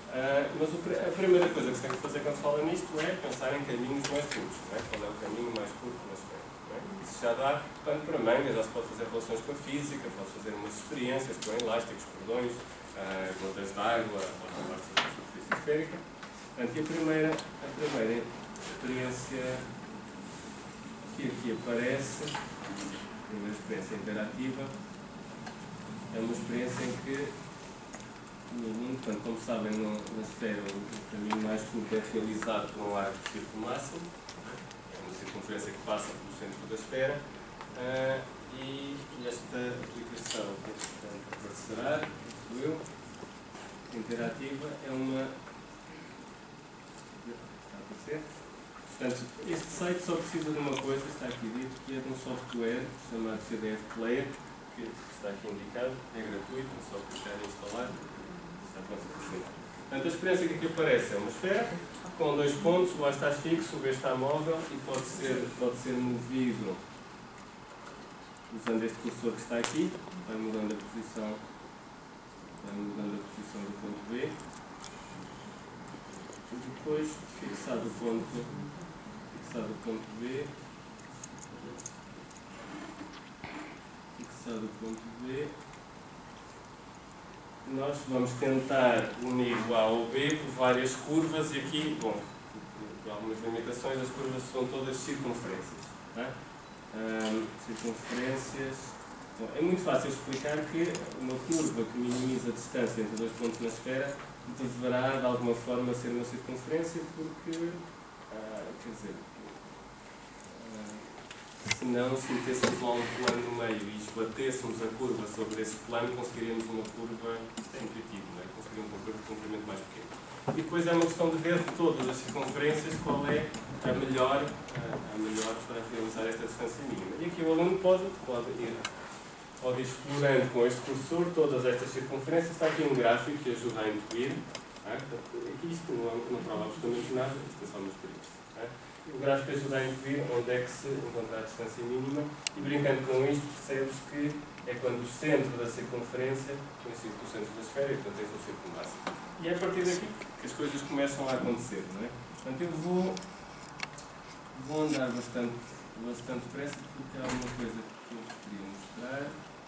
Mas a primeira coisa que se tem que fazer quando se fala nisto é pensar em caminhos mais curtos. Não é? Qual é o caminho mais curto na esfera? Não é? Isso já dá pano para manga, já se pode fazer relações com a física, pode fazer umas experiências com elásticos, cordões, gotas de água, a superfície esférica. Portanto, e a primeira experiência que aqui aparece, a primeira experiência interativa, é uma experiência em que o aluno, portanto, como sabem, na esfera o caminho mais curto é realizado por um arco de círculo máximo, é uma circunferência que passa pelo centro da esfera, e esta aplicação que aparecerá, penso eu, interativa, é uma... Está a aparecer? Portanto, este site só precisa de uma coisa, está aqui dito, que é de um software chamado CDF Player, que está aqui indicado, é gratuito, é só clicar em instalar. Portanto, a experiência que aqui aparece é uma esfera com 2 pontos, o A está fixo, o B está móvel e pode ser movido usando este cursor que está aqui, vai mudando a posição do ponto B e depois, fixado o ponto B, nós vamos tentar unir o A ao B por várias curvas e aqui, bom, por algumas limitações, as curvas são todas circunferências. Tá? Circunferências. Bom, é muito fácil explicar que uma curva que minimiza a distância entre 2 pontos na esfera deverá, de alguma forma, ser uma circunferência, porque, quer dizer, se não, se metêssemos lá um plano no meio e esbatêssemos a curva sobre esse plano, conseguiríamos uma curva, isto é intuitivo, não é? Conseguiríamos uma curva de comprimento mais pequeno. E depois é uma questão de ver de todas as circunferências qual é a melhor para realizar esta distância mínima. E aqui o aluno pode ir explorando com este cursor todas estas circunferências. Está aqui um gráfico que ajuda a intuir. Aqui isto não prova absolutamente nada, isto é só uma experiência. O gráfico ajuda a intuir onde é que se encontra a distância mínima e, brincando com isto, percebe-se que é quando o centro da circunferência coincide com o centro da esfera e, portanto, é o círculo máximo. E é a partir daqui que as coisas começam a acontecer, não é? Portanto, eu vou andar bastante depressa porque há alguma coisa que eu queria mostrar.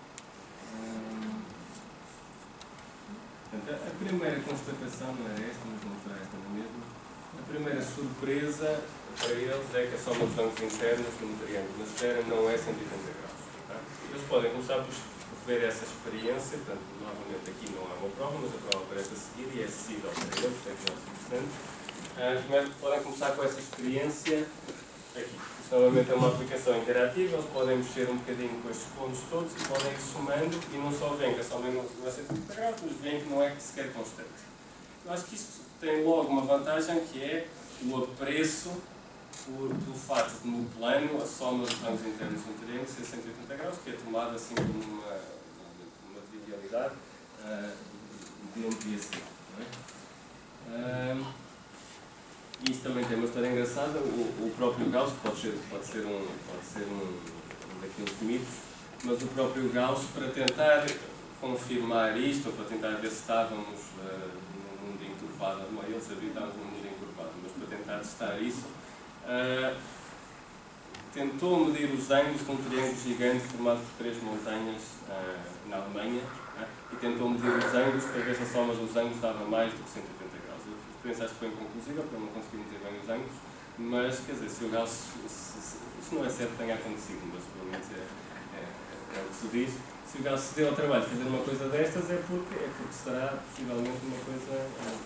Portanto, a primeira constatação não era esta, mas vou mostrar esta mesmo. A primeira surpresa para eles é que a soma dos ângulos internos de um triângulo na esfera não é 180 graus. Tá? Eles podem começar por ver essa experiência, portanto, novamente aqui não há uma prova, mas a prova aparece a seguir e é acessível para eles, é que não é interessante. Mas podem começar com essa experiência aqui. Isto novamente é uma aplicação interativa, eles podem mexer um bocadinho com estes pontos todos e podem ir somando e não só veem que a soma não é 180 graus, mas veem que não é sequer constante. Eu acho que isto tem logo uma vantagem que é o apreço pelo facto de, no plano, a soma dos ângulos internos de um triângulo ser 180 graus, que é tomada assim como uma trivialidade, que não devia ser. Não é? E isto também tem uma história engraçada. O próprio Gauss pode ser um daqueles mitos, mas o próprio Gauss, para tentar confirmar isto, ou para tentar ver se estávamos num mundo encurvado, não é ele sabia que estávamos num mundo encurvado, mas para tentar testar isso, tentou medir os ângulos de um triângulo gigante formado por 3 montanhas na Alemanha, e tentou medir os ângulos para ver se a soma dos ângulos dava mais do que 180 graus. A experiência acho que foi inconclusiva, porque não consegui medir bem os ângulos, mas, quer dizer, se o Gauss, isso não é certo que tenha acontecido, mas pelo menos é o que se diz. Se o Gauss se deu ao trabalho de fazer uma coisa destas, é porque será possivelmente uma coisa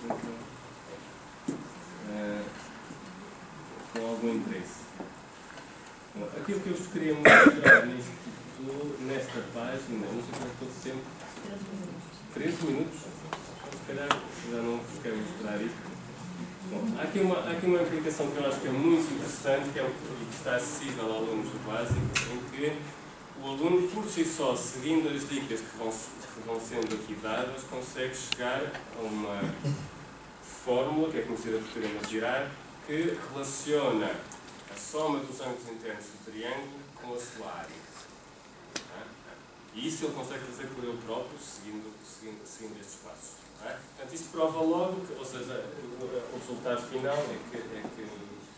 com algum interesse. Bom, aquilo que eu vos queria mostrar nesta página, não sei quanto tempo, 13 minutos, se calhar já não vos quero mostrar isto. Bom, há aqui uma aplicação que eu acho que é muito interessante, que é o que está acessível a alunos do básico, em que o aluno, por si só, seguindo as dicas que vão sendo aqui dadas, consegue chegar a uma fórmula, que é conhecida por teorema de Girard, que relaciona a soma dos ângulos internos do triângulo com a sua área. E isso ele consegue fazer por ele próprio, seguindo estes passos. Não é? Portanto, isto prova logo, que, ou seja, o resultado final é que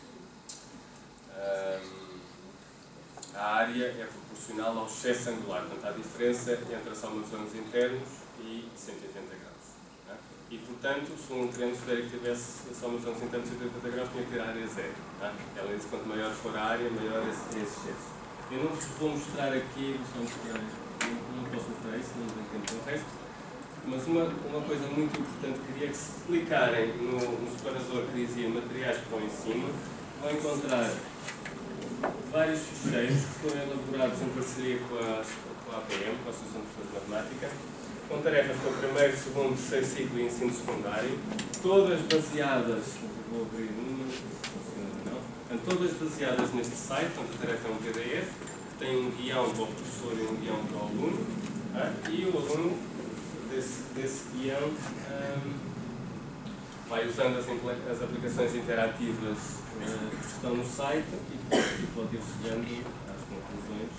a área é proporcional ao excesso angular. Portanto, há diferença entre a soma dos ângulos internos e 180 graus. Não é? E, portanto, se um triângulo esférico tivesse a soma dos ângulos internos de 180 graus, tinha que ter a área zero. Não é? Ela diz que quanto maior for a área, maior é esse excesso. Eu não vos vou mostrar aqui, não posso mostrar isso, não tenho tempo para o resto, mas uma coisa muito importante que queria que se clicarem no separador que dizia materiais que estão em cima, vão encontrar vários ficheiros que foram elaborados em parceria com a APM, com a Associação de Professores de Matemática, com tarefas para o primeiro, segundo, terceiro ciclo e ensino secundário, todas baseadas, vou abrir uma, não, todas baseadas neste site, onde a tarefa é um PDF, tem um guião para o professor e um guião para o aluno, e o aluno desse guião vai usando as aplicações interativas que estão no site e pode ir chegando às conclusões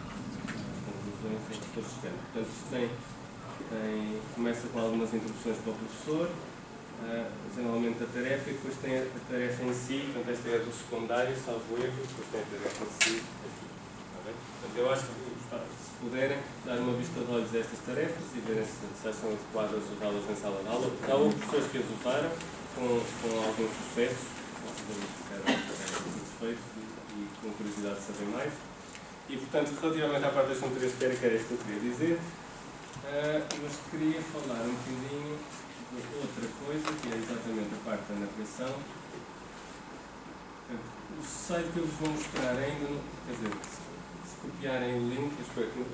em que estou chegando. Portanto, isto começa com algumas introduções para o professor, geralmente a tarefa, e depois tem a tarefa em si. Portanto, esta é a do secundário, salvo erro, depois tem a tarefa em si. Portanto, eu acho que, se puderem, dar uma vista de olhos a estas tarefas e verem se são adequadas usá-las em sala de aula. Já houve pessoas que as usaram com algum sucesso, ficaram satisfeitos e com curiosidade de saber mais. E, portanto, relativamente à parte da geometria esférica, era isto que eu queria dizer. Mas queria falar um bocadinho de outra coisa, que é exatamente a parte da navegação. O site que eu vos vou mostrar ainda, quer dizer, se copiarem o link, eu espero que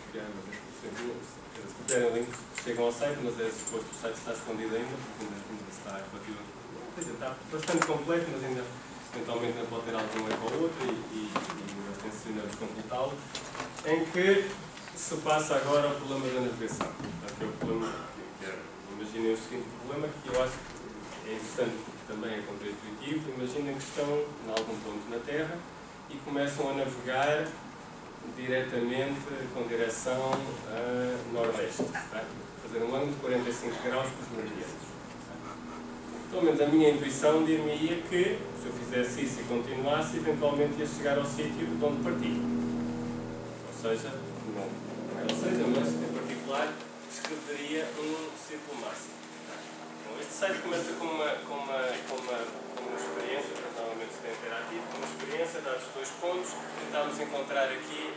se copiarem o link, chegam ao site, mas é suposto que o site está escondido ainda, porque ainda está relativamente. Quer dizer, está bastante completo, mas ainda eventualmente ainda pode ter algum erro ou outro e tencionamos completá-lo, em que se passa agora ao problema da navegação. Portanto, é o problema imaginem o seguinte problema, que eu acho que é interessante porque também é contraintuitivo. Imaginem que estão em algum ponto na Terra e começam a navegar diretamente com direção a nordeste, fazer um ângulo de 45 graus com os meridianos. Pelo menos a minha intuição dir-me-ia que, se eu fizesse isso e continuasse, eventualmente ia chegar ao sítio de onde parti. Ou seja, mas em particular, escreveria um círculo máximo. Bom, este site começa com uma experiência, provavelmente se tem interativo, com uma experiência, dados dois pontos, tentámos encontrar aqui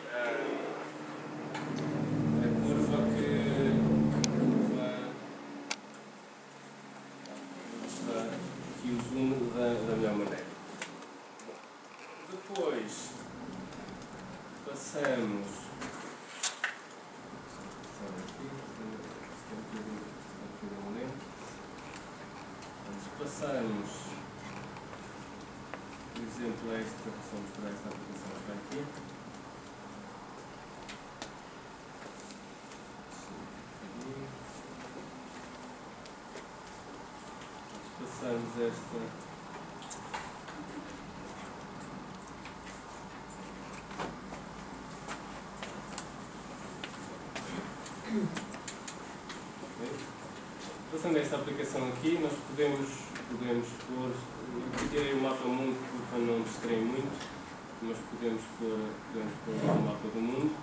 a curva que os une da melhor maneira. Depois passamos. Passamos, por exemplo, esta, só mostrar esta aplicação que está aqui. Passamos esta. Passando esta aplicação aqui, nós podemos pôr, eu tirei o mapa mundo para não me distrair muito, mas podemos pôr o mapa do mundo.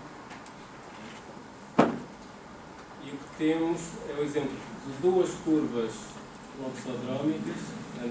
E o que temos é o exemplo de duas curvas loxodrómicas.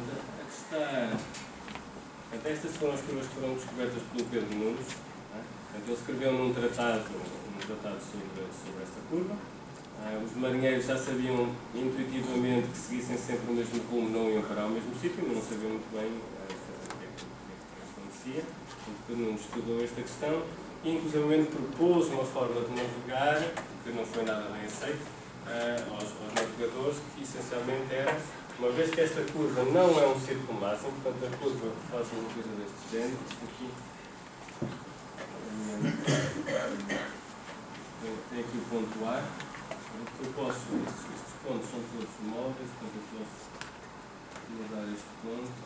Estas foram as curvas que foram descobertas pelo Pedro Nunes. Ele escreveu num tratado sobre esta curva. Os marinheiros já sabiam intuitivamente que seguissem sempre o mesmo rumo, não iam parar ao mesmo sítio, mas não sabiam muito bem o que acontecia. O Pedro Nunes estudou esta questão e, inclusive, propôs uma forma de navegar, que não foi nada bem aceito, aos navegadores, que essencialmente era, uma vez que esta curva não é um círculo máximo, portanto a curva faz uma coisa deste género, isto aqui tem aqui o ponto A. Eu posso, estes pontos são todos móveis, portanto eu posso mudar este ponto.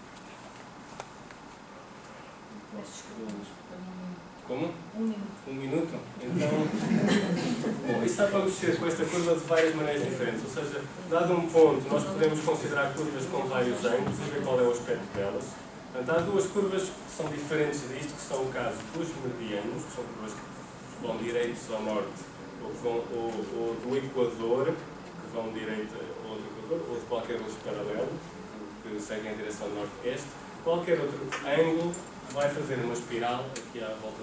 Eu posso. Como? 1 minuto. 1 minuto? Então. Bom, isso dá para mexer com esta curva de várias maneiras diferentes, ou seja, dado um ponto, nós podemos considerar curvas com vários ângulos e ver qual é o aspecto delas. Portanto, há duas curvas que são diferentes disto, que são o caso dos meridianos, que são curvas que vão direitos ao norte, ou do equador, que vão direito ao outro equador, ou de qualquer outro paralelo, que seguem em direção norte-este. Qualquer outro ângulo vai fazer uma espiral aqui à volta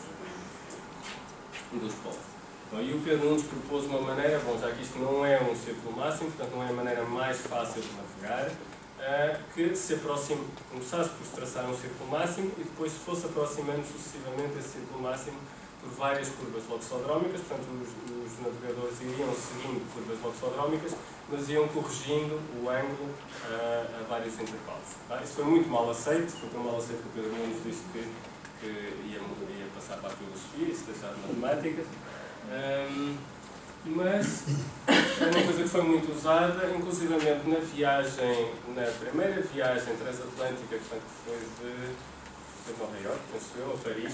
dos polos. Bom, e o Pedro Nunes propôs uma maneira, bom, já que isto não é um círculo máximo, portanto não é a maneira mais fácil de navegar, que se aproxime, começasse por se traçar um círculo máximo e depois se fosse aproximando sucessivamente esse círculo máximo por várias curvas loxodrómicas, portanto os navegadores iriam seguindo curvas loxodrómicas, mas iam corrigindo o ângulo a vários intervalos. Tá? Isso foi muito mal aceito, foi tão mal aceito que o Pedro Nunes disse que ia passar para a filosofia e se deixar de matemáticas. Mas é uma coisa que foi muito usada, inclusivamente na viagem, na primeira viagem transatlântica, portanto, que foi de Nova Iorque, penso eu, a Paris,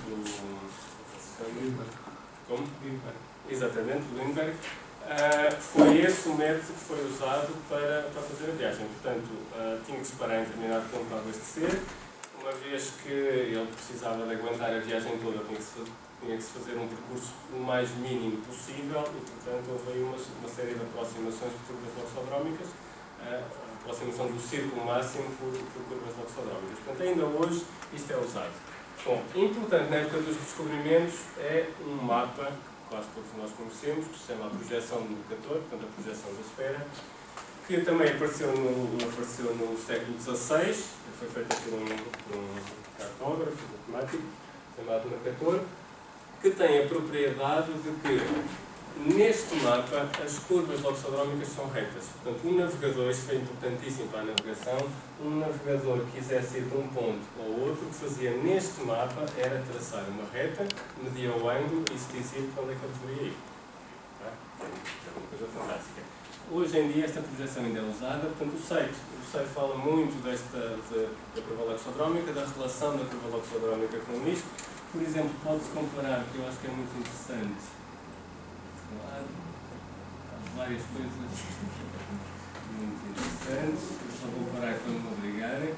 como? Exatamente, Lindbergh. Foi esse o método que foi usado para fazer a viagem. Portanto, tinha que se parar em determinado ponto para abastecer. Uma vez que ele precisava de aguentar a viagem toda, tinha que se fazer um percurso o mais mínimo possível e, portanto, houve aí uma série de aproximações por curvas loxodrómicas, a aproximação do círculo máximo por curvas loxodrómicas. Portanto, ainda hoje isto é usado. Bom, importante na época dos descobrimentos é um mapa que quase todos nós conhecemos, que se chama a projeção do Mercator, portanto, a projeção da esfera, que também apareceu no século XVI, foi feito por um cartógrafo matemático chamado Mercator, que tem a propriedade de que, neste mapa, as curvas loxodrómicas são retas. Portanto, um navegador, isto foi importantíssimo para a navegação, um navegador que quisesse ir de um ponto ao outro, o que fazia neste mapa era traçar uma reta, media o ângulo e se dizia para onde é que ele deveria ir. Tá? É uma coisa fantástica. Hoje em dia esta projeção ainda é usada, portanto o SEI fala muito da curva loxodrómica, da relação da curva loxodrómica com isto. Por exemplo, pode-se comparar, que eu acho que é muito interessante, há várias coisas muito interessantes, eu só vou parar para me obrigarem.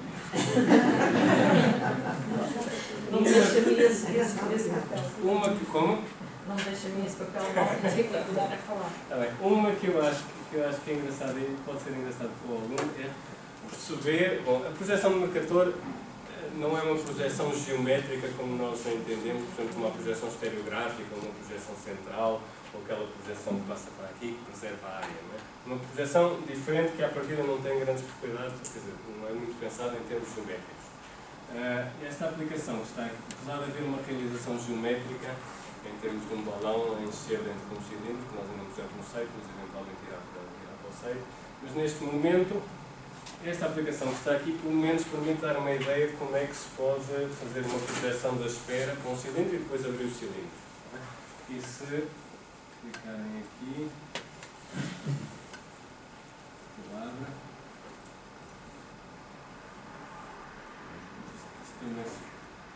Não deixa-me esse papel. Como? Não deixa-me esse papel, não sei para dar a falar. Tá bem. Uma que eu acho que é engraçada e pode ser engraçado para o aluno é perceber, bom, a projeção do Mercator não é uma projeção geométrica como nós a entendemos, portanto, uma projeção estereográfica, uma projeção central, ou aquela projeção que passa para aqui, que preserva a área. Não é? Uma projeção diferente que, à partida, não tem grandes propriedades, quer dizer, não é muito pensada em termos geométricos. Esta aplicação está, apesar de haver uma realização geométrica, em termos de um balão a encher dentro de um cilindro, que nós ainda não pusemos no site, mas eventualmente irá para o site. Mas neste momento, esta aplicação que está aqui, pelo menos, permite dar uma ideia de como é que se pode fazer uma projeção da esfera com um cilindro e depois abrir o cilindro. E se clicarem aqui, palavra, isto também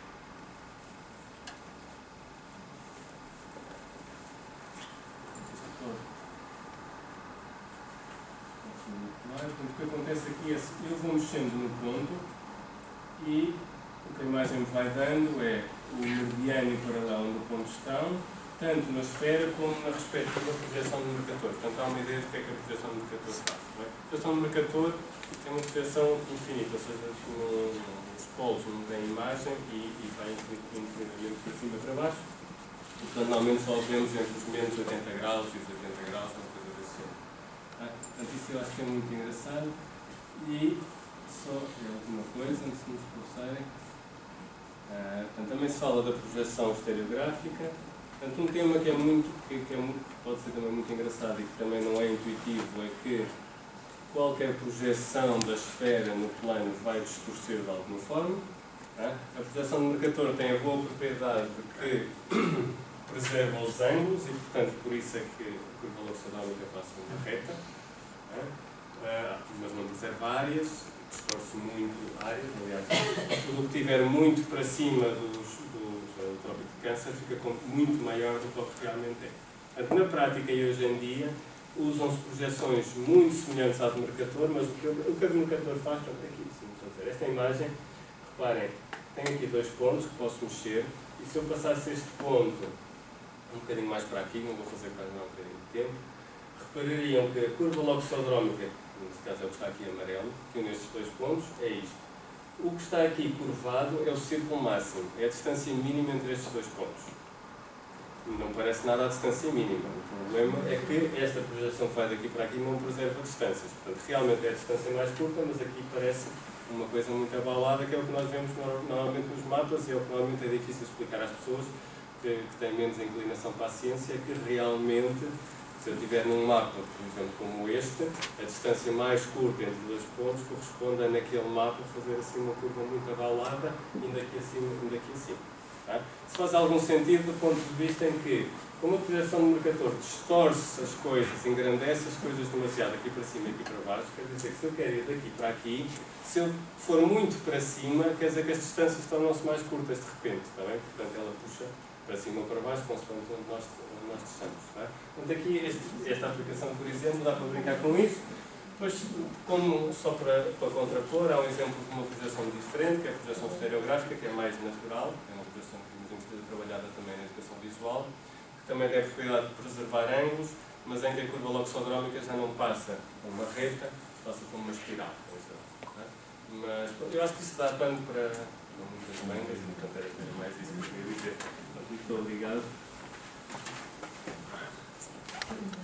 o que acontece aqui é que eu vou mexendo no ponto e o que a imagem me vai dando é o mediano e o paralelo onde o ponto estão, tanto na esfera como na respectiva projeção do Mercator. Portanto, há uma ideia de que é que a projeção do Mercator faz. Não é? A projeção do Mercator tem uma projeção infinita, ou seja, os polos não têm imagem e vai infinitamente para cima e para baixo. E, portanto, normalmente só vemos entre os menos 80 graus e os 80 graus, uma coisa desse género. Portanto, isso eu acho que é muito engraçado. E só a última coisa, antes de nos expulsarem. Portanto, também se fala da projeção estereográfica. Portanto, um tema que pode ser também muito engraçado e que também não é intuitivo é que qualquer projeção da esfera no plano vai distorcer de alguma forma. A projeção do Mercator tem a boa propriedade de que preserva os ângulos e, portanto, por isso é que a curva loxodrómica passa uma reta, mas não preserva áreas, distorce muito áreas. Aliás, tudo o que estiver muito para cima do Trópico de Câncer fica muito maior do que realmente é. Portanto, na prática e hoje em dia, usam-se projeções muito semelhantes à do Mercator, mas o que a do Mercator faz, portanto, aqui, esta imagem, reparem, tem aqui dois pontos que posso mexer, e se eu passasse este ponto um bocadinho mais para aqui, não vou fazer para não um bocadinho de tempo, reparariam que a curva loxodrómica, neste caso é o que está aqui em amarelo, que une estes dois pontos, é isto. O que está aqui curvado é o círculo máximo, é a distância mínima entre estes dois pontos. Não parece nada a distância mínima. O problema é que esta projeção que vai daqui para aqui não preserva distâncias. Portanto, realmente é a distância mais curta, mas aqui parece uma coisa muito abalada, que é o que nós vemos normalmente nos mapas e é o que normalmente é difícil explicar às pessoas que têm menos inclinação para a ciência, que realmente, se eu estiver num mapa, por exemplo, como este, a distância mais curta entre dois pontos corresponde a, naquele mapa, fazer assim uma curva muito abalada, indo aqui acima. Tá? Se faz algum sentido do ponto de vista em que, como a projeção do Mercator distorce as coisas, engrandece as coisas demasiado aqui para cima e aqui para baixo, quer dizer que se eu quero ir daqui para aqui, se eu for muito para cima, quer dizer que as distâncias tornam-se mais curtas de repente, está bem? Portanto, ela puxa para cima ou para baixo, consoante onde nós estamos. Tá? Portanto, aqui esta aplicação, por exemplo, dá para brincar com isso. Depois, como só para contrapor, há um exemplo de uma projeção diferente, que é a projeção estereográfica, que é mais natural, é uma projeção que temos trabalhada também na educação visual, que também deve cuidar de preservar ângulos, mas em que a curva loxodrómica já não passa por uma reta, passa por uma espiral. Tá? Mas eu acho que isso dá pano para muitas mangas, portanto era mais isso que eu queria dizer. Muito obrigado.